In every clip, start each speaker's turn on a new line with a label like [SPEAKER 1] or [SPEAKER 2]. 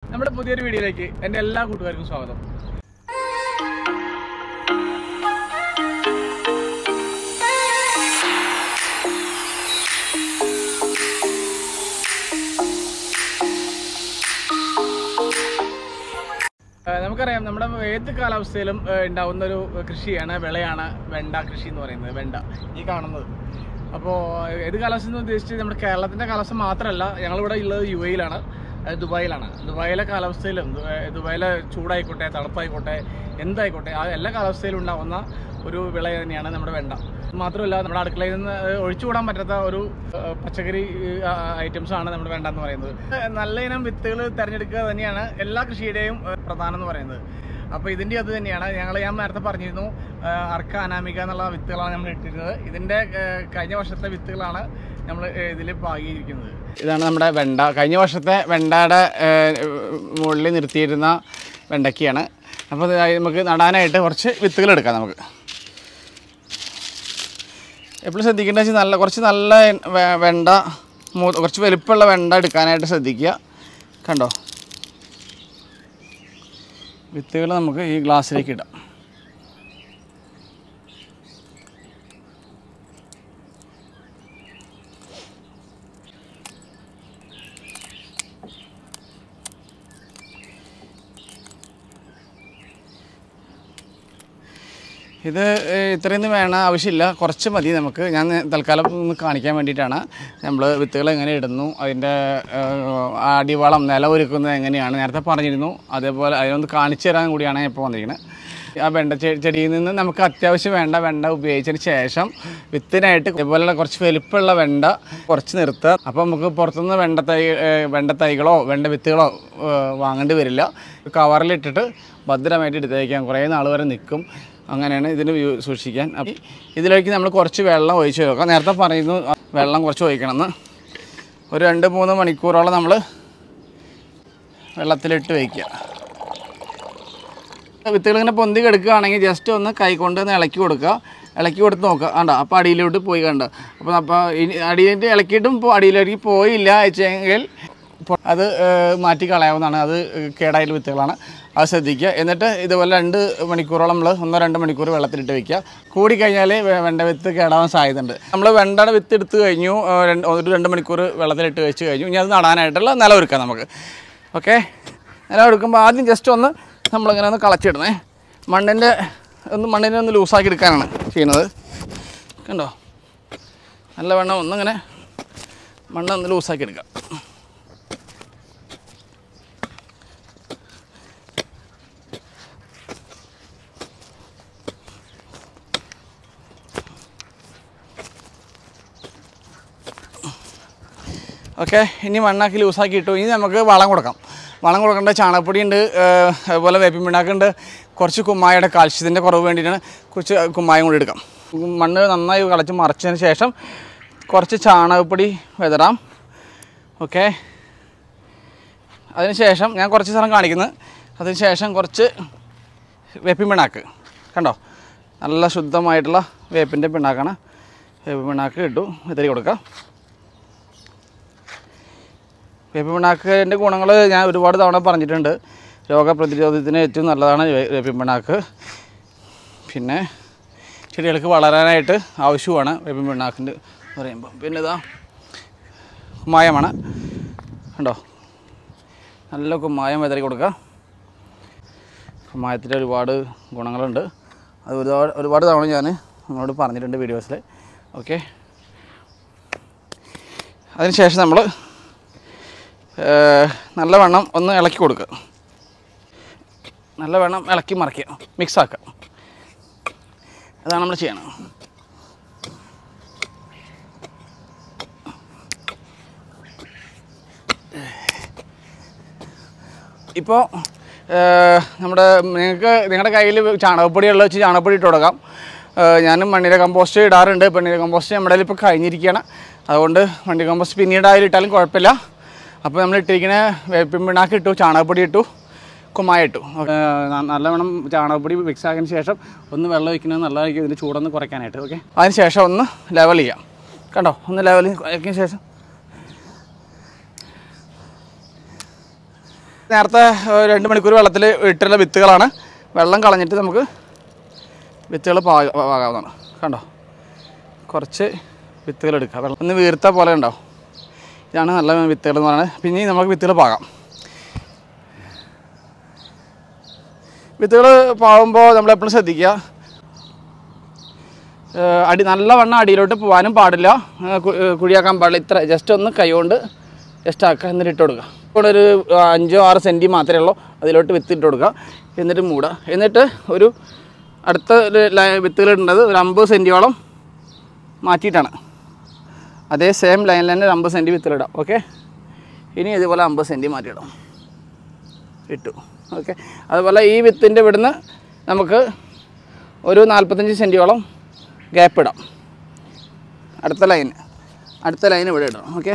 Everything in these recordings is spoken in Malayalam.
[SPEAKER 1] നമ്മുടെ പുതിയൊരു വീഡിയോയിലേക്ക് എൻ്റെ എല്ലാ കൂട്ടുകാർക്കും സ്വാഗതം. നമുക്കറിയാം നമ്മുടെ ഏത് കാലാവസ്ഥയിലും ഉണ്ടാവുന്ന ഒരു കൃഷിയാണ്, വിളയാണ് വെണ്ട കൃഷി എന്ന് പറയുന്നത്. വെണ്ട ഈ കാണുന്നത്. അപ്പോൾ ഏത് കാലാവസ്ഥ എന്ന് ഉദ്ദേശിച്ച് നമ്മുടെ കേരളത്തിൻ്റെ കാലാവസ്ഥ മാത്രമല്ല, ഞങ്ങളിവിടെ ഉള്ളത് UAE-ലാണ്, ദുബായിലാണ്. ദുബായിലെ കാലാവസ്ഥയിലും ദുബായിലെ ചൂടായിക്കോട്ടെ തണുപ്പായിക്കോട്ടെ എന്തായിക്കോട്ടെ ആ എല്ലാ കാലാവസ്ഥയിലും ഉണ്ടാകുന്ന ഒരു വിള തന്നെയാണ് നമ്മുടെ വെണ്ട. മാത്രമല്ല നമ്മുടെ അടുക്കളയിൽ നിന്ന് ഒഴിച്ചുകൂടാൻ പറ്റാത്ത ഒരു പച്ചക്കറി ഐറ്റംസാണ് നമ്മുടെ വെണ്ട എന്ന് പറയുന്നത്. നല്ല ഇനം വിത്തുകൾ തിരഞ്ഞെടുക്കുക തന്നെയാണ് എല്ലാ കൃഷിയുടെയും പ്രധാനം എന്ന് പറയുന്നത്. അപ്പോൾ ഇതിൻ്റെ അത് തന്നെയാണ് ഞാൻ നേരത്തെ പറഞ്ഞിരുന്നു, അർക്ക അനാമിക എന്നുള്ള വിത്തുകളാണ് നമ്മൾ ഇട്ടിരുന്നത്. ഇതിൻ്റെ കഴിഞ്ഞ വർഷത്തെ വിത്തുകളാണ് നമ്മൾ ഇതിൽ പാകിയിരിക്കുന്നത്. ഇതാണ് നമ്മുടെ വെണ്ട. കഴിഞ്ഞ വർഷത്തെ വെണ്ടയുടെ മുകളിൽ നിർത്തിയിരുന്ന വെണ്ടയ്ക്കാണ്. അപ്പോൾ നമുക്ക് നടാനായിട്ട് കുറച്ച് വിത്തുകൾ എടുക്കാം. നമുക്ക് എപ്പോഴും ശ്രദ്ധിക്കേണ്ടത് വെച്ചാൽ കുറച്ച് നല്ല വെണ്ട, കുറച്ച് വലുപ്പമുള്ള വെണ്ട എടുക്കാനായിട്ട് ശ്രദ്ധിക്കുക. കണ്ടോ, വിത്തുകൾ നമുക്ക് ഈ ഗ്ലാസ്സിലേക്ക് ഇടാം. ഇത് ഇത്രയൊന്നും വേണം ആവശ്യമില്ല, കുറച്ച് മതി നമുക്ക്. ഞാൻ തൽക്കാലം ഒന്ന് കാണിക്കാൻ വേണ്ടിയിട്ടാണ് നമ്മൾ വിത്തുകൾ എങ്ങനെ ഇടുന്നു, അതിൻ്റെ അടിവളം നിലം ഒരുക്കുന്നത് എങ്ങനെയാണ് നേരത്തെ പറഞ്ഞിരുന്നു. അതേപോലെ അതിനൊന്ന് കാണിച്ചു തരാൻ കൂടിയാണ് ഇപ്പോൾ വന്നിരിക്കുന്നത്. ആ വെണ്ട ചെടിയിൽ നിന്ന് നമുക്ക് അത്യാവശ്യം വെണ്ട ഉപയോഗിച്ചതിന് ശേഷം വിത്തിനായിട്ട് ഇതുപോലെയുള്ള കുറച്ച് വലുപ്പമുള്ള വെണ്ട കുറച്ച് നിർത്തുക. അപ്പോൾ നമുക്ക് പുറത്തുനിന്ന് വെണ്ട തൈകളോ വെണ്ട വിത്തുകളോ വാങ്ങേണ്ടി വരില്ല. കവറിലിട്ടിട്ട് ഭദ്രമായിട്ട് എടുത്തേക്കാം, കുറേ നാൾ വരെ നിൽക്കും. അങ്ങനെയാണ് ഇതിന് സൂക്ഷിക്കാൻ. അപ്പം ഇതിലേക്ക് നമ്മൾ കുറച്ച് വെള്ളം ഒഴിച്ച് വെക്കാം. നേരത്തെ പറയുന്നു വെള്ളം കുറച്ച് ഒഴിക്കണമെന്ന്. ഒരു 2-3 മണിക്കൂറോളം നമ്മൾ വെള്ളത്തിലിട്ട് വയ്ക്കുക. വിത്തുകൾ ഇങ്ങനെ പൊന്തി കിടക്കുകയാണെങ്കിൽ ജസ്റ്റ് ഒന്ന് കൈകൊണ്ട് ഇളക്കി കൊടുക്കുക. ഇളക്കി കൊടുത്ത് നോക്കുക. കണ്ടോ, അപ്പോൾ അടിയിലോട്ട് പോയി കണ്ടോ. അപ്പോൾ അടിയിലേക്ക് ഇളക്കിയിട്ടും അടിയിലേക്ക് പോയില്ല വെച്ചെങ്കിൽ അത് മാറ്റി കളയാവുന്നതാണ്. അത് കേടായിട്ടുള്ള വിത്തുകളാണ്, അത് ശ്രദ്ധിക്കുക. എന്നിട്ട് ഇതുപോലെ 2 മണിക്കൂറോളം നമ്മൾ 1-2 മണിക്കൂർ വെള്ളത്തിലിട്ട് വയ്ക്കുക. കൂടിക്കഴിഞ്ഞാൽ വെണ്ട വിത്ത് കേടാവാൻ സാധ്യതയുണ്ട്. നമ്മൾ വെണ്ടയുടെ വിത്ത് എടുത്ത് കഴിഞ്ഞു, 1-2 മണ്ണിക്കൂർ വെള്ളത്തിലിട്ട് വെച്ച് കഴിഞ്ഞു. ഇനി അത് നടാനായിട്ടുള്ള നിലം ഒരുക്കാം നമുക്ക്. ഓക്കെ, നിലം എടുക്കുമ്പോൾ ആദ്യം ജസ്റ്റ് ഒന്ന് നമ്മളിങ്ങനെ ഒന്ന് കളച്ചിടണേ. മണ്ണിനെ ഒന്ന് ലൂസാക്കി എടുക്കാനാണ് ചെയ്യുന്നത്. കണ്ടോ, നല്ല വെണ്ണം ഒന്നിങ്ങനെ മണ്ണൊന്ന് ലൂസാക്കി എടുക്കാം. ഓക്കെ, ഇനി മണ്ണാക്കി ലൂസാക്കി ഇട്ടു. ഇനി നമുക്ക് വളം കൊടുക്കാം. വളം കൊടുക്കേണ്ട ചാണകപ്പൊടി ഉണ്ട്, അതുപോലെ വേപ്പിൻ പിണ്ണാക്കുണ്ട്, കുറച്ച് കുമ്മായയുടെ കാൽസ്യത്തിൻ്റെ കുറവ് വേണ്ടിയിട്ടാണ് കുറച്ച് കുമ്മായം കൂടി എടുക്കാം. മണ്ണ് നന്നായി കളച്ച് മറച്ചതിന് ശേഷം കുറച്ച് ചാണകപ്പൊടി വിതറാം. ഓക്കെ, അതിനുശേഷം ഞാൻ കുറച്ച് സ്ഥലം കാണിക്കുന്നത്. അതിനുശേഷം കുറച്ച് വേപ്പിൻ പിണ്ണാക്ക്, കണ്ടോ നല്ല ശുദ്ധമായിട്ടുള്ള വേപ്പിൻ്റെ പിണ്ണാക്കാണ്. വേപ്പിൻ പിണ്ണാക്ക് ഇട്ടു, വിതറി കൊടുക്കാം. വേപ്പിൻ പിണ്ണാക്കിൻ്റെ ഗുണങ്ങൾ ഞാൻ ഒരുപാട് തവണ പറഞ്ഞിട്ടുണ്ട്. രോഗപ്രതിരോധത്തിന് ഏറ്റവും നല്ലതാണ് വേപ്പിൻ പിണ്ണാക്ക്. പിന്നെ ചെടികൾക്ക് വളരാനായിട്ട് ആവശ്യമാണ് വേപ്പിൻ പിണ്ണാക്കിൻ്റെ പറയുമ്പോൾ. പിന്നെ ഇതാ കുമ്മായമാണ്, കണ്ടോ നല്ല കുമ്മായം വിതറി കൊടുക്കുക. കുമ്മായത്തിൻ്റെ ഒരുപാട് ഗുണങ്ങളുണ്ട്. അത് ഒരുപാട് തവണ ഞാൻ നിങ്ങളോട് പറഞ്ഞിട്ടുണ്ട് വീഡിയോസിൽ. ഓക്കെ, അതിനുശേഷം നമ്മൾ നല്ലവണ്ണം ഒന്ന് ഇളക്കി കൊടുക്കുക. നല്ലവണ്ണം ഇളക്കി മറിക്കുക, മിക്സാക്കുക. അതാണ് നമ്മൾ ചെയ്യണം. ഇപ്പോൾ നിങ്ങളുടെ കയ്യിൽ ചാണകപ്പൊടിയുള്ള വെച്ച് ചാണകപ്പൊടി ഇട്ട് കൊടുക്കാം. ഞാനും മണ്ണിര കമ്പോസ്റ്റ് ഇടാറുണ്ട്. മണ്ണിര കമ്പോസ്റ്റ് നമ്മുടെ കയ്യിൽ ഇപ്പോൾ കഴിഞ്ഞിരിക്കുകയാണ്. അതുകൊണ്ട് മണ്ണിര കമ്പോസ്റ്റ് പിന്നീട് അതിലിട്ടാലും കുഴപ്പമില്ല. അപ്പോൾ നമ്മൾ ഇട്ടിരിക്കുന്ന വേപ്പിൻ പിണ്ണാക്ക് ഇട്ടു, ചാണകപ്പൊടി ഇട്ടു, കുമ്മായ ഇട്ടു. നല്ലവണ്ണം ചാണകപ്പൊടി മിക്സ് ആക്കിയതിന് ശേഷം ഒന്ന് വെള്ളം ഒഴിക്കുന്നത് നല്ലതായിരിക്കും, ഇതിൻ്റെ ചൂടൊന്ന് കുറയ്ക്കാനായിട്ട്. ഓക്കെ, അതിന് ശേഷം ഒന്ന് ലെവൽ ചെയ്യാം. കണ്ടോ, ഒന്ന് ലെവൽ ആക്കിയതിന് ശേഷം നേരത്തെ 2 മണിക്കൂർ വെള്ളത്തിൽ ഇട്ടുള്ള വിത്തുകളാണ്. വെള്ളം കളഞ്ഞിട്ട് നമുക്ക് വിത്തുകൾ പാകാവുന്നതാണ്. കണ്ടോ, കുറച്ച് വിത്തുകൾ എടുക്കുക. വെള്ളം ഒന്ന് വീർത്ത പോലെ ഉണ്ടാവും. ഇതാണ് നല്ല വിത്തുകൾ എന്ന് പറയുന്നത്. പിന്നെ നമുക്ക് വിത്തുകൾ പാകാം. വിത്തുകൾ പാകുമ്പോൾ നമ്മളെപ്പോഴും ശ്രദ്ധിക്കുക, നല്ലവണ്ണം അടിയിലോട്ട് പോകാനും പാടില്ല, കുഴിയാക്കാൻ പാടില്ല. ഇത്ര ജസ്റ്റ് ഒന്ന് കൈ കൊണ്ട് ജസ്റ്റ് ആക്കുക, എന്നിട്ട് ഇട്ട് കൊടുക്കുക. ഇവിടെ ഒരു 5-6 സെൻറ്റി മാത്രമേ ഉള്ളൂ, അതിലോട്ട് വിത്ത് ഇട്ട് കൊടുക്കുക. എന്നിട്ട് മൂടുക. എന്നിട്ട് ഒരു അടുത്ത വിത്തുകളിടേണ്ടത് ഒരു 50 സെൻറ്റിയോളം മാറ്റിയിട്ടാണ്. അതേ സെയിം ലൈനിൽ തന്നെ 50 സെൻറ്റി വിത്തുകളിടാം. ഓക്കെ, ഇനി ഇതുപോലെ 50 സെൻറ്റി മാറ്റിയിടാം. ഇട്ടു. ഓക്കെ, അതുപോലെ ഈ വിത്തിൻ്റെ ഇവിടുന്ന് നമുക്ക് ഒരു 45 സെൻറ്റിയോളം ഗ്യാപ്പ് ഇടാം. അടുത്ത ലൈൻ ഇവിടെ ഇടാം. ഓക്കെ,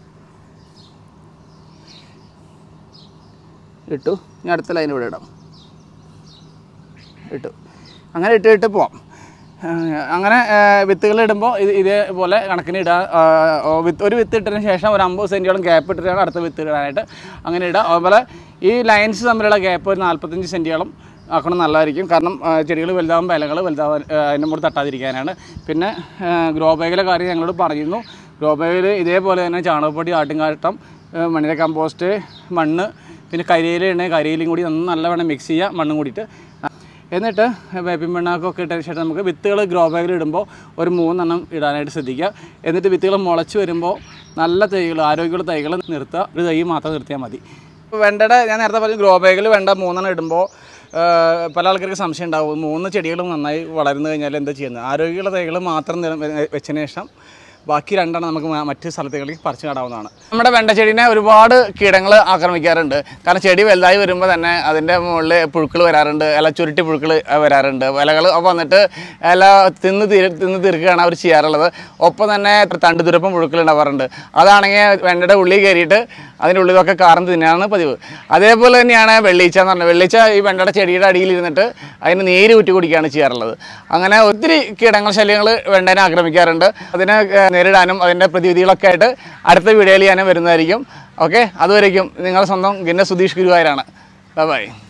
[SPEAKER 1] ഇട്ടു. ഇനി അടുത്ത ലൈൻ ഇവിടെ ഇടാം. ഇട്ടു. അങ്ങനെ ഇട്ട് പോവാം. അങ്ങനെ വിത്തുകൾ ഇടുമ്പോൾ ഇതേപോലെ കണക്കിന് ഇടുക. ഒരു വിത്ത് ഇട്ടതിന് ശേഷം ഒരു 50 സെൻറ്റിയോളം ഗ്യാപ്പ് ഇട്ടിട്ടാണ് അടുത്ത വിത്ത് ഇടാനായിട്ട്. അങ്ങനെ ഇടുക. അതുപോലെ ഈ ലൈൻസ് തമ്മിലുള്ള ഗ്യാപ്പ് ഒരു 45 സെൻറ്റിയോളം ആക്കണം, നല്ലതായിരിക്കും. കാരണം ചെടികൾ വലുതാകുമ്പോൾ ഇലകൾ വലുതാവാൻ അതിൻ്റെ മുകളിൽ തട്ടാതിരിക്കാനാണ്. പിന്നെ ഗ്രോ ബാഗിലെ കാര്യം ഞങ്ങളോട് പറഞ്ഞിരുന്നു. ഗ്രോ ബാഗിൽ ഇതേപോലെ തന്നെ ചാണകപ്പൊടി, ആട്ടുംകാട്ടം, മണ്ണിര കമ്പോസ്റ്റ്, മണ്ണ്, പിന്നെ കരിയിലും കൂടി നല്ലവണ്ണം മിക്സ് ചെയ്യുക, മണ്ണും കൂടിയിട്ട്. എന്നിട്ട് വേപ്പിൻ പിണ്ണാക്കൊക്കെ ഇട്ടതിന് ശേഷം നമുക്ക് വിത്തുകൾ ഗ്രോ ബാഗിൽ ഇടുമ്പോൾ ഒരു 3 എണ്ണം ഇടാനായിട്ട് ശ്രദ്ധിക്കുക. എന്നിട്ട് വിത്തുകൾ മുളച്ച് വരുമ്പോൾ നല്ല തൈകൾ, ആരോഗ്യമുള്ള തൈകൾ നിർത്തുക. ഒരു തൈ മാത്രം നിർത്തിയാൽ മതി. ഇപ്പോൾ വെണ്ടയുടെ ഞാൻ നേരത്തെ പറഞ്ഞു, ഗ്രോ ബാഗിൽ വെണ്ട 3 എണ്ണം ഇടുമ്പോൾ പല ആൾക്കാർക്ക് സംശയം ഉണ്ടാവും, 3 ചെടികളും നന്നായി വളർന്നു കഴിഞ്ഞാൽ എന്താ ചെയ്യുന്നത്. ആരോഗ്യമുള്ള തൈകൾ മാത്രം വെച്ചതിന് ശേഷം ബാക്കി 2 എണ്ണം നമുക്ക് മറ്റ് സ്ഥലത്തേക്ക് പറിച്ചു നടാവുന്നതാണ്. നമ്മുടെ വെണ്ടച്ചെടീനെ ഒരുപാട് കീടങ്ങൾ ആക്രമിക്കാറുണ്ട്. കാരണം ചെടി വലുതായി വരുമ്പോൾ തന്നെ അതിൻ്റെ മുകളിൽ പുഴുക്കൾ വരാറുണ്ട്, ഇല ചുരുട്ടി പുഴുക്കൾ വരാറുണ്ട്. ഇലകൾ വന്നിട്ട് ഇല തിന്ന് തീർക്കുകയാണ് അവർ ചെയ്യാറുള്ളത്. ഒപ്പം തന്നെ തണ്ടുതുരപ്പം പുഴുക്കൾ ഉണ്ടാവാറുണ്ട്. അതാണെങ്കിൽ വെണ്ടയുടെ ഉള്ളിൽ കയറിയിട്ട് അതിൻ്റെ ഉള്ളിലൊക്കെ കാർന്ന് തിന്നാണ് പതിവ്. അതേപോലെ തന്നെയാണ് വെള്ളീച്ച എന്ന് പറഞ്ഞത്. വെള്ളീച്ച ഈ വെണ്ടയുടെ ചെടിയുടെ അടിയിലിരുന്നിട്ട് അതിന് നീര് ഊറ്റി കുടിക്കുകയാണ് ചെയ്യാറുള്ളത്. അങ്ങനെ ഒത്തിരി കീടങ്ങൾ ശല്യങ്ങൾ വെണ്ടേനെ ആക്രമിക്കാറുണ്ട്. അതിനെ നേരിടാനും അതിൻ്റെ പ്രതിവിധികളൊക്കെ ആയിട്ട് അടുത്ത വീഡിയോയിൽ ഞാൻ വരുന്നതായിരിക്കും. ഓക്കെ, അതുവരേക്കും നിങ്ങളുടെ സ്വന്തം ഗിന്നസ് സുധീഷ് ഗുരുവായൂരാണ്. ബൈ.